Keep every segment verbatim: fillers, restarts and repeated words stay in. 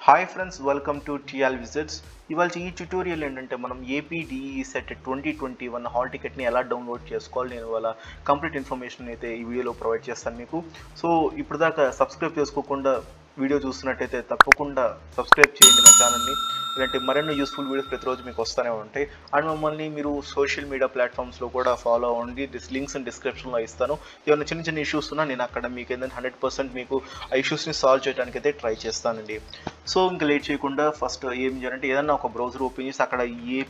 Hi friends, welcome to TL visits. ఇవాళ ఈ tutorial ఏంటంటే మనం APDE set twenty twenty one hall టికెట్ని ఎలా డౌన్లోడ్ చేసుకోవాలి. నేను ఇవాళ కంప్లీట్ ఇన్ఫర్మేషన్ అయితే ఈ వీడియోలో ప్రొవైడ్ చేస్తాను మీకు. సో ఇప్పుడు దాకా సబ్స్క్రైబ్ చేసుకోకుండా వీడియో చూస్తున్నట్టయితే తప్పకుండా సబ్స్క్రైబ్ చేయండి మా ఛానల్ని. ఇలాంటి మరెన్నో యూస్ఫుల్ వీడియోస్ ప్రతిరోజు మీకు వస్తూనే ఉంటాయి. అండ్ మమ్మల్ని మీరు సోషల్ మీడియా ప్లాట్ఫామ్స్లో కూడా ఫాలో అవ్వండి. డిస్ లింక్స్ డిస్క్రిప్షన్లో ఇస్తాను. ఏమైనా చిన్న చిన్న ఇష్యూస్ ఉన్నా నేను అక్కడ మీకు ఏంటంటే హండ్రెడ్ పర్సెంట్ మీకు ఆ ఇష్యూస్ని సాల్వ్ చేయడానికి అయితే ట్రై చేస్తానండి. సో ఇంకా లేట్ చేయకుండా ఫస్ట్ ఏం చేయాలంటే ఏదన్నా ఒక బ్రౌజర్ ఓపెన్ చేసి అక్కడ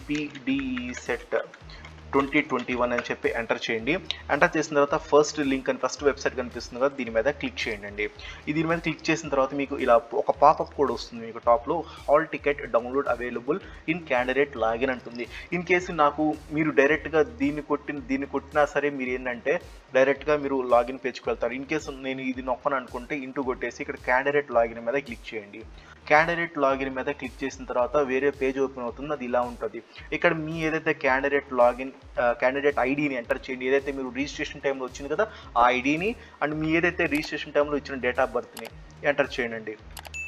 APDE set twenty twenty one అని చెప్పి ఎంటర్ చేయండి. ఎంటర్ చేసిన తర్వాత ఫస్ట్ లింక్ అని ఫస్ట్ వెబ్సైట్ కనిపిస్తుంది కదా, దీని మీద క్లిక్ చేయండి అండి. దీని మీద క్లిక్ చేసిన తర్వాత మీకు ఇలా ఒక పాపప్ కోడ్ వస్తుంది. మీకు టాప్లో hall ticket download available in candidate login అంటుంది. ఇన్ కేసు నాకు మీరు డైరెక్ట్గా దీన్ని కొట్టిన దీన్ని కొట్టినా సరే మీరు ఏంటంటే డైరెక్ట్గా మీరు లాగిన్ పేజ్కి వెళ్తారు. ఇన్ కేసు నేను ఇది నొక్కను అనుకుంటే ఇంటూ కొట్టేసి ఇక్కడ క్యాండిడేట్ లాగిన్ మీద క్లిక్ చేయండి. క్యాండిడేట్ లాగిన్ మీద క్లిక్ చేసిన తర్వాత వేరే పేజ్ ఓపెన్ అవుతుంది. అది ఇలా ఉంటుంది. ఇక్కడ మీ ఏదైతే క్యాండిడేట్ లాగిన్ క్యాండిడేట్ ఐడిని ఎంటర్ చేయండి. ఏదైతే మీరు రిజిస్ట్రేషన్ టైంలో వచ్చింది కదా ఆ ఐడిని అండ్ మీ ఏదైతే రిజిస్ట్రేషన్ టైంలో ఇచ్చిన డేట్ ఆఫ్ బర్త్ని ఎంటర్ చేయండి.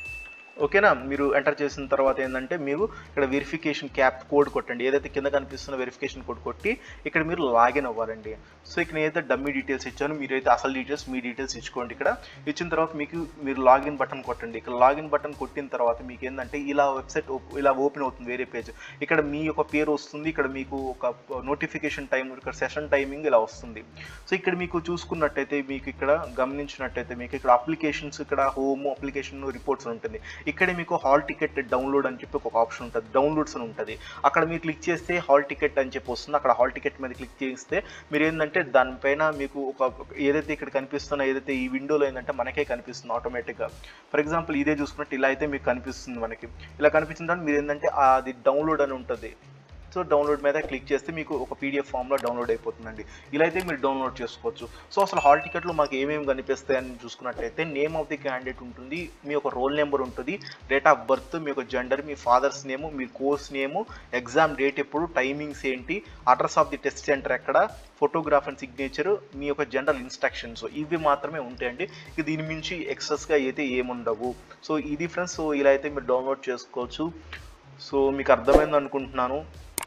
ఓకేనా? మీరు ఎంటర్ చేసిన తర్వాత ఏంటంటే మీరు ఇక్కడ వెరిఫికేషన్ క్యాప్ కోడ్ కొట్టండి. ఏదైతే కింద కనిపిస్తున్న వెరిఫికేషన్ కోడ్ కొట్టి ఇక్కడ మీరు లాగిన్ అవ్వాలండి. సో ఇక్కడ నేనైతే డమ్మీ డీటెయిల్స్ ఇచ్చాను, మీరైతే అసలు డీటెయిల్స్ మీ డీటెయిల్స్ ఇచ్చుకోండి. ఇక్కడ ఇచ్చిన తర్వాత మీకు మీరు లాగిన్ బటన్ కొట్టండి. ఇక్కడ లాగిన్ బటన్ కొట్టిన తర్వాత మీకు ఏంటంటే ఇలా వెబ్సైట్ ఇలా ఓపెన్ అవుతుంది వేరే పేజ్. ఇక్కడ మీ యొక్క పేరు వస్తుంది. ఇక్కడ మీకు ఒక నోటిఫికేషన్ టైం, ఇక్కడ సెషన్ టైమింగ్ ఇలా వస్తుంది. సో ఇక్కడ మీకు చూసుకున్నట్టయితే మీకు ఇక్కడ గమనించినట్టయితే మీకు ఇక్కడ అప్లికేషన్స్, ఇక్కడ హోమ్ అప్లికేషన్ రిపోర్ట్స్ ఉంటుంది. ఇక్కడ మీకు హాల్ టికెట్ డౌన్లోడ్ అని చెప్పి ఒక ఆప్షన్ ఉంటుంది, డౌన్లోడ్స్ అని ఉంటుంది. అక్కడ మీరు క్లిక్ చేస్తే హాల్ టికెట్ అని చెప్పి వస్తుంది. అక్కడ హాల్ టికెట్ మీద క్లిక్ చేస్తే మీరు ఏంటంటే దానిపైన మీకు ఒక ఏదైతే ఇక్కడ కనిపిస్తున్న ఏదైతే ఈ విండోలో ఏంటంటే మనకే కనిపిస్తుంది ఆటోమేటిక్గా. ఫర్ ఎగ్జాంపుల్ ఇదే చూసుకున్నట్టు ఇలా అయితే మీకు కనిపిస్తుంది. మనకి ఇలా కనిపించిన తర్వాత మీరు ఏంటంటే అది డౌన్లోడ్ అని ఉంటుంది. సో డౌన్లోడ్ మీద క్లిక్ చేస్తే మీకు ఒక పీడిఎఫ్ ఫామ్లో డౌన్లోడ్ అయిపోతుందండి. ఇలా అయితే మీరు డౌన్లోడ్ చేసుకోవచ్చు. సో అసలు హాల్ టికెట్లో మాకు ఏమేమి కనిపిస్తాయని చూసుకున్నట్లయితే నేమ్ ఆఫ్ ది క్యాండిడేట్ ఉంటుంది, మీ యొక్క రోల్ నెంబర్ ఉంటుంది, డేట్ ఆఫ్ బర్త్, మీ యొక్క జెండర్, మీ ఫాదర్స్ నేము, మీ కోర్స్ నేము, ఎగ్జామ్ డేట్ ఎప్పుడు, టైమింగ్స్ ఏంటి, address of the test centre ఎక్కడ, ఫోటోగ్రాఫ్ అండ్ సిగ్నేచర్, మీ యొక్క జనరల్ ఇన్స్ట్రక్షన్స్ ఇవి మాత్రమే ఉంటాయండి. ఇక దీని మించి ఎక్సెస్గా అయితే ఏముండవు. సో ఇది ఫ్రెండ్స్. సో ఇలా అయితే మీరు డౌన్లోడ్ చేసుకోవచ్చు. సో మీకు అర్థమైంది అనుకుంటున్నాను.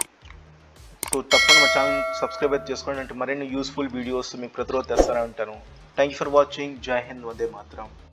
సో తప్పకుండా మా ఛానల్ సబ్స్క్రైబ్ అయితే చేసుకోండి. అంటే మరిన్ని యూస్ఫుల్ వీడియోస్ మీకు ప్రతిరోజు తెస్తూనే ఉంటాను. Thank you for watching. జై హింద్, వందే మాతరం.